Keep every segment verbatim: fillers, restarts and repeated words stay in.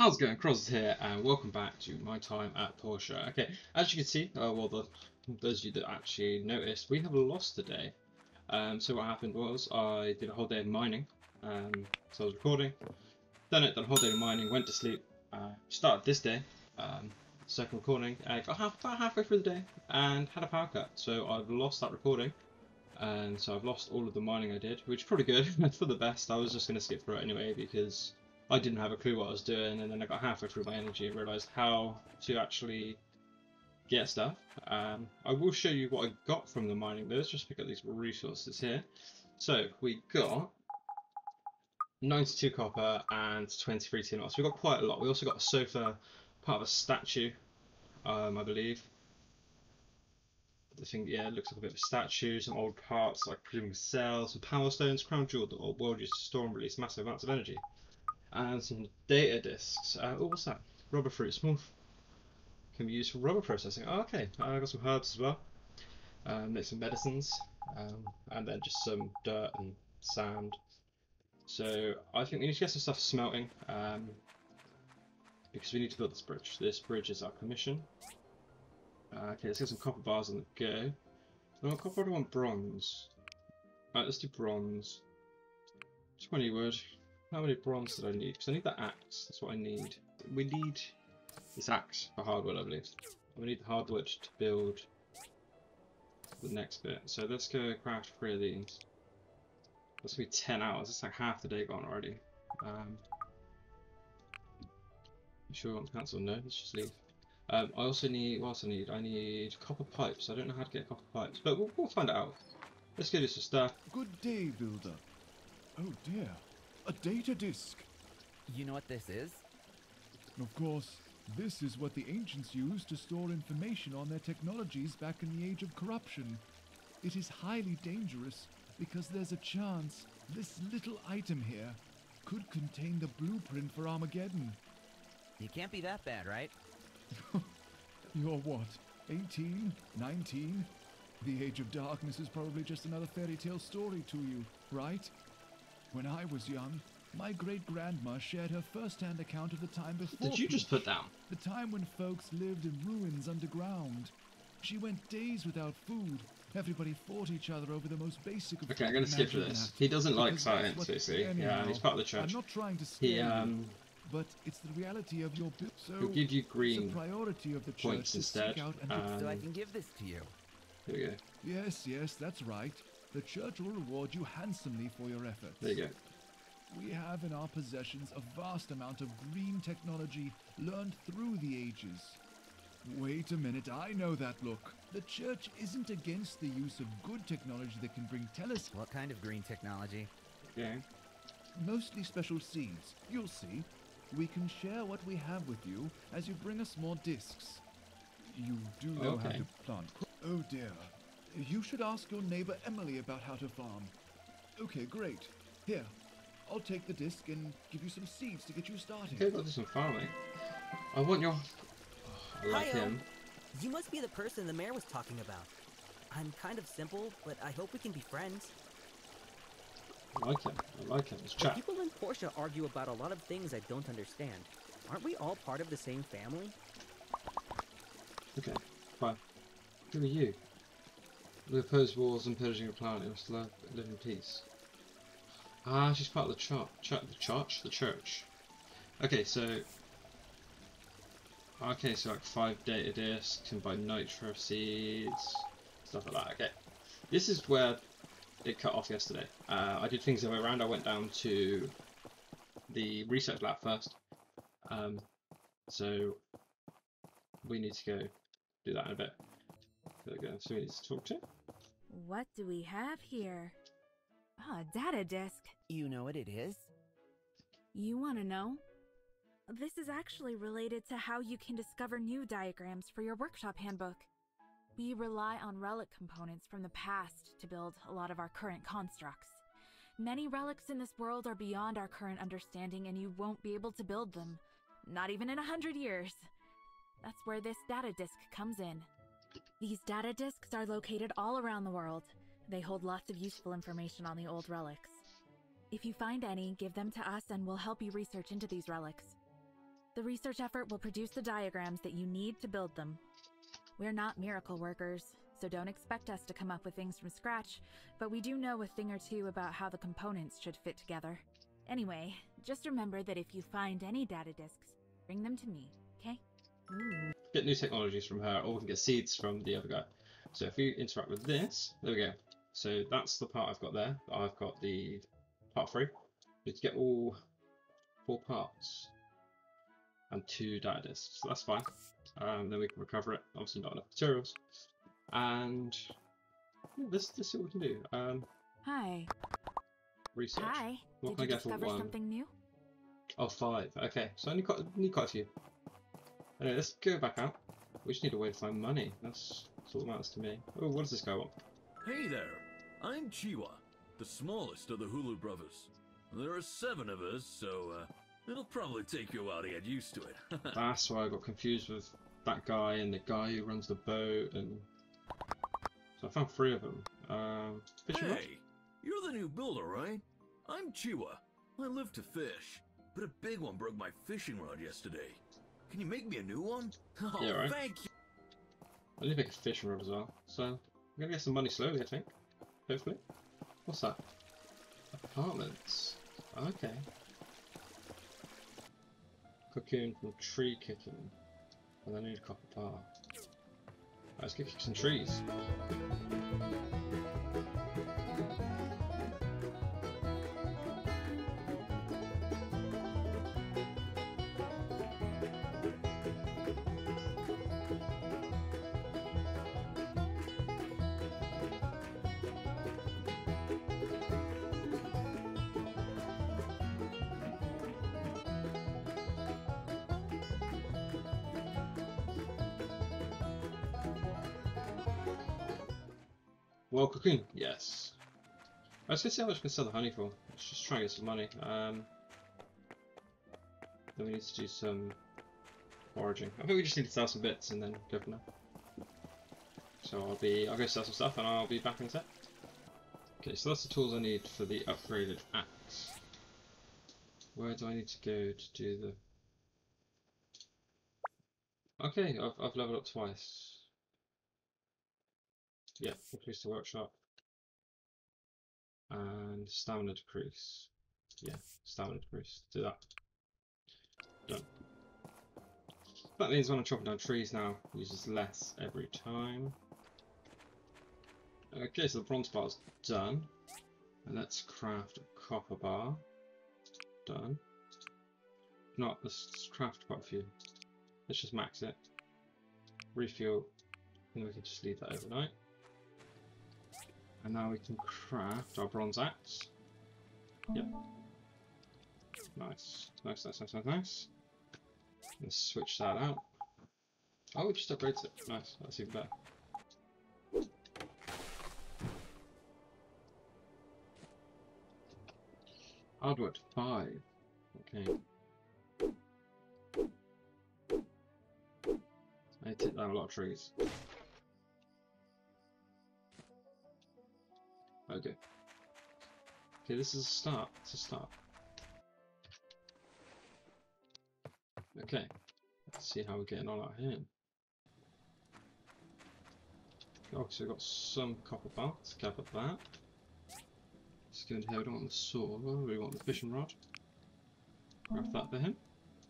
How's it going? Cross here, and welcome back to my time at Portia. Okay, as you can see, uh, well, the, those of you that actually noticed, we have lost today. Um, so what happened was I did a whole day of mining. Um, so I was recording, done it, done a whole day of mining, went to sleep, uh, started this day, um, second recording, and got half, about halfway through the day and had a power cut. So I've lost that recording, and so I've lost all of the mining I did, which is probably good for the best. I was just going to skip through it anyway because I didn't have a clue what I was doing, and then I got halfway through my energy and realised how to actually get stuff. Um, I will show you what I got from the mining though. Let's just pick up these resources here. So we got ninety-two copper and twenty-three tin ore. So we got quite a lot. We also got a sofa, part of a statue, um, I believe. I think, yeah, it looks like a bit of a statue, some old parts, like presumably cells, some power stones, crown jewel that old world used to store and release massive amounts of energy. And some data disks. Uh, oh, what's that? Rubber fruit. Small. Can be used for rubber processing. Oh, okay. I got some herbs as well. Um, make some medicines. Um, and then just some dirt and sand. So I think we need to get some stuff smelting. Um, because we need to build this bridge. This bridge is our commission. Uh, okay, let's get some copper bars on the go. I want copper, I want bronze. Alright, let's do bronze. twenty wood. How many bronze did I need? Because I need that axe. That's what I need. We need this axe for hardwood, I believe. We need the hardwood to build the next bit. So let's go craft three of these. That's gonna be ten hours. It's like half the day gone already. Um, you sure we want to cancel? No, let's just leave. Um, I also need. What else I need? I need copper pipes. I don't know how to get copper pipes, but we'll, we'll find it out. Let's go do some stuff. Good day, builder. Oh dear. A data disk! You know what this is? Of course, this is what the ancients used to store information on their technologies back in the age of corruption. It is highly dangerous because there's a chance this little item here could contain the blueprint for Armageddon. You can't be that bad, right? You're what, eighteen? nineteen? The Age of Darkness is probably just another fairy tale story to you, right? When I was young, my great-grandma shared her first-hand account of the time before. Did you just put down? The time when folks lived in ruins underground. She went days without food. Everybody fought each other over the most basic of Okay, I'm going to skip through this. He doesn't like science, you see. Yeah, and he's part of the church. I'm not trying to scare he, um, you, but it's the reality of your business. So he'll give you green it's a priority of the points church instead. To seek out and Um, so I can give this to you. There we go. Yes, yes, that's right. The church will reward you handsomely for your efforts. There you go. We have in our possessions a vast amount of green technology learned through the ages. Wait a minute, I know that look. The church isn't against the use of good technology that can bring teles- What kind of green technology? Okay. Mostly special seeds. You'll see. We can share what we have with you as you bring us more discs. You do know how Okay. to plant. Oh dear. You should ask your neighbor Emily about how to farm. Okay, great. Here, I'll take the disc and give you some seeds to get you started. Okay, we'll do some farming. I want your... Oh, I like Hi-yo. him. You must be the person the mayor was talking about. I'm kind of simple, but I hope we can be friends. I like him. I like him. Let's The chat. people in Portia argue about a lot of things I don't understand. Aren't we all part of the same family? Okay, fine. Who are you? We oppose wars and pillaging a planet. We must live, live in peace. Ah, she's part of the church. Ch the church? The church. Okay, so... Okay, so like five data discs, can buy nitro seeds, stuff like that. Okay. This is where it cut off yesterday. Uh, I did things the other way around. I went down to the research lab first. Um, so we need to go do that in a bit. There we go. So we need to talk to. What do we have here? Ah, a data disk. You know what it is? You want to know? This is actually related to how you can discover new diagrams for your workshop handbook. We rely on relic components from the past to build a lot of our current constructs. Many relics in this world are beyond our current understanding and you won't be able to build them. Not even in a hundred years. That's where this data disk comes in. These data disks are located all around the world. They hold lots of useful information on the old relics. If you find any, give them to us and we'll help you research into these relics. The research effort will produce the diagrams that you need to build them. We're not miracle workers, so don't expect us to come up with things from scratch, but we do know a thing or two about how the components should fit together. Anyway, just remember that if you find any data disks, bring them to me, okay? Ooh. Get new technologies from her, or we can get seeds from the other guy. So if we interact with this, there we go. So that's the part I've got there. I've got the part three. We need to get all four parts and two data disks. So that's fine. Um, then we can recover it. Obviously not enough materials. And yeah, this this is what we can do. Um, Hi. Research. Hi. What Did can you I get for discover one? something new? Oh, five. Okay, so I need quite, need quite a few. Anyway, let's go back out. We just need a way to find money. That's, that's all that matters to me. Oh, what does this guy want? Hey there, I'm Chiwa, the smallest of the Hulu brothers. There are seven of us, so uh, it'll probably take you a while to get used to it. That's why I got confused with that guy and the guy who runs the boat, and so I found three of them. Um, fishing rod? Hey, you're the new builder, right? I'm Chiwa. I live to fish, but a big one broke my fishing rod yesterday. Can you make me a new one? Oh, Yeah, right. thank you. I need to make a fishing rod as well. So I'm gonna get some money slowly, I think. Hopefully. What's that? Apartments. Okay. Cocoon from tree kicking. And I need a copper bar. Let's go kick some trees. Well, cocoon, yes. I was gonna see how much we can sell the honey for. Let's just try and get some money. Um, then we need to do some foraging. I think we just need to sell some bits and then go from there. So I'll be, I'll go sell some stuff and I'll be back in a sec. Okay, so that's the tools I need for the upgraded axe. Where do I need to go to do the? Okay, I've I've leveled up twice. Yeah, increase the workshop. And stamina decrease. Yeah, stamina decrease. Do that. Done. That means when I'm chopping down trees now, it uses less every time. Okay, so the bronze bar is done. And let's craft a copper bar. Done. Not, let's craft quite a few. Let's just max it. Refuel. And we can just leave that overnight. And now we can craft our bronze axe. Yep. Nice. Nice, nice, nice, nice, nice. Let's switch that out. Oh, it just upgrades it. Nice, that's even better. Hardwood, five. Okay. I took down a lot of trees. Okay. Okay, this is a start. It's a start. Okay. Let's see how we're getting on out here. Oh, so we've got some copper bar. Let's gather that. Let's go in here. We don't want the sword. We want the fishing rod. Grab that for him.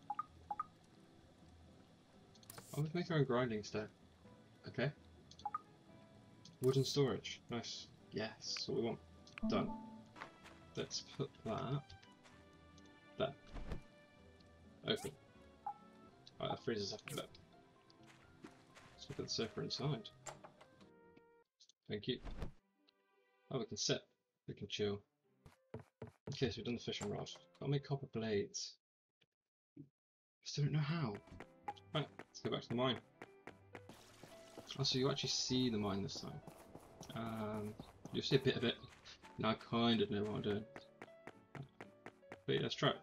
Oh, we can make our own grinding stone. Okay. Wooden storage. Nice. Yes, that's what we want. Done. Let's put that there. Open. Right, that freezes up a bit. Let's put the sofa inside. Thank you. Oh, we can sit. We can chill. Okay, so we've done the fishing rod. Gotta make copper blades. Still don't know how. Right, let's go back to the mine. Oh, so you actually see the mine this time. Um, you'll see a bit of it. Now I kind of know what I'm doing. But yeah, let's try it.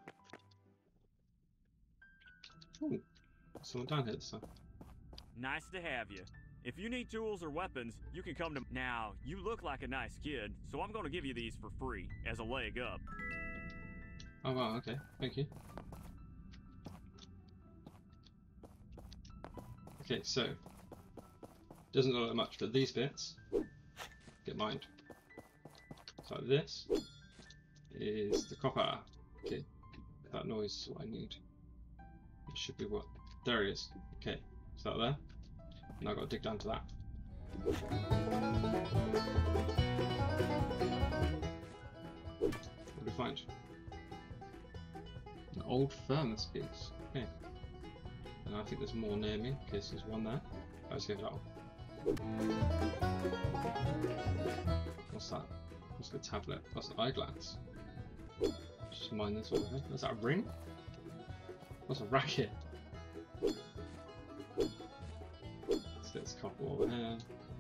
Ooh, someone down here this time. Nice to have you. If you need tools or weapons, you can come to... Now, you look like a nice kid, so I'm going to give you these for free, as a leg up. Oh wow, okay, thank you. Okay, so doesn't look like much, but these bits get mined. So this is the copper. Okay, that noise is what I need. It should be what? There it is. Okay, is that there? Now I've got to dig down to that. What do we find? An old furnace piece. Okay. And I think there's more near me. Okay, so there's one there. Let's go for that one. What's that? What's the tablet? That's an eyeglass. Just mine this over here. Is that a ring? What's a racket? So there's a couple over here.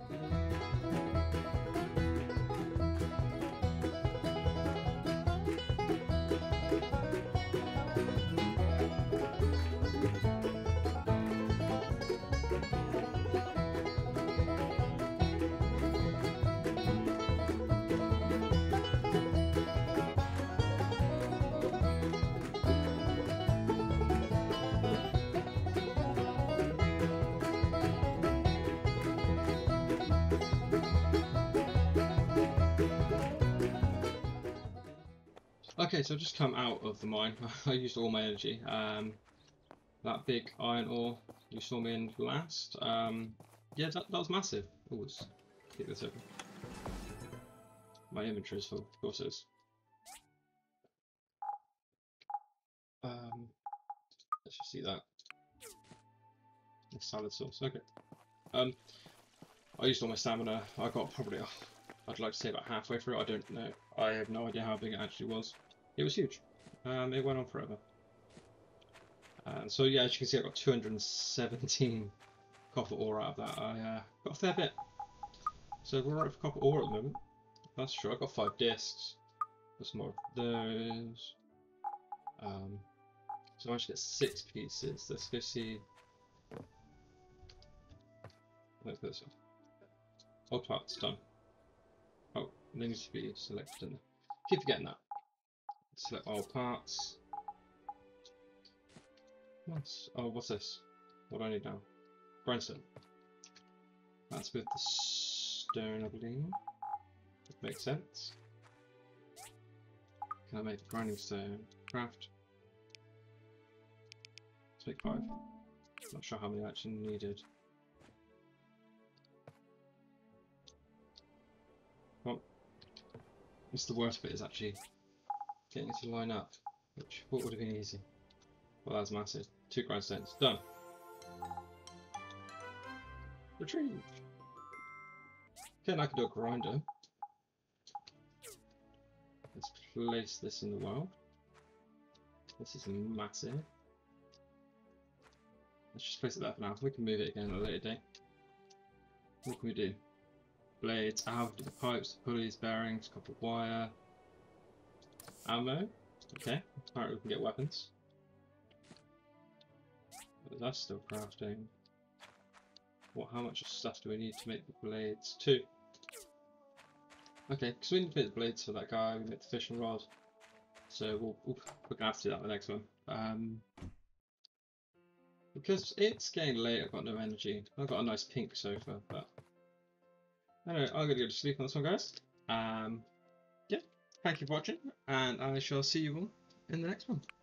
Okay, so I've just come out of the mine. I used all my energy. Um, that big iron ore you saw me in last, um, yeah, that, that was massive. Oh, let's keep this open. My inventory is full, of course it is. Um, let's just see that. The salad sauce, okay. Um, I used all my stamina. I got probably, oh, I'd like to say about halfway through. I don't know. I have no idea how big it actually was. It was huge. Um, it went on forever. Uh, so yeah, as you can see, I got two hundred seventeen copper ore out of that. I uh, got a fair bit. So we're alright for copper ore at the moment. That's true. I got five discs. There's more of those. Um, so I managed to get six pieces. Let's go see. Let's go. All parts done. Oh, they need to be selected in there. Keep forgetting that. Select all parts. Nice. Oh, what's this? What do I need now? Grindstone. That's with the stone, I believe. That makes sense. Can I make a grinding stone? Craft. Let's make five. Not sure how many I actually needed. Well, it's the worst bit is actually getting it to line up, which what would have been easy. Well, that's massive. Two grindstones done. Retrieve. Okay, and I can do a grinder. Let's place this in the world. This is massive. Let's just place it there for now. We can move it again at a later date. What can we do? Blades, out the pipes, pulleys, bearings, copper wire, ammo. Okay, apparently we can get weapons. But that's still crafting. What? How much stuff do we need to make the blades? Two. Okay, because we need to make the blades for that guy. We make the fishing rod. So we'll, we'll we're gonna have to do that in the next one. Um, because it's getting late, I've got no energy. I've got a nice pink sofa, but anyway, I'm gonna go to sleep on this one, guys. Um, yeah, thank you for watching, and I shall see you all in the next one.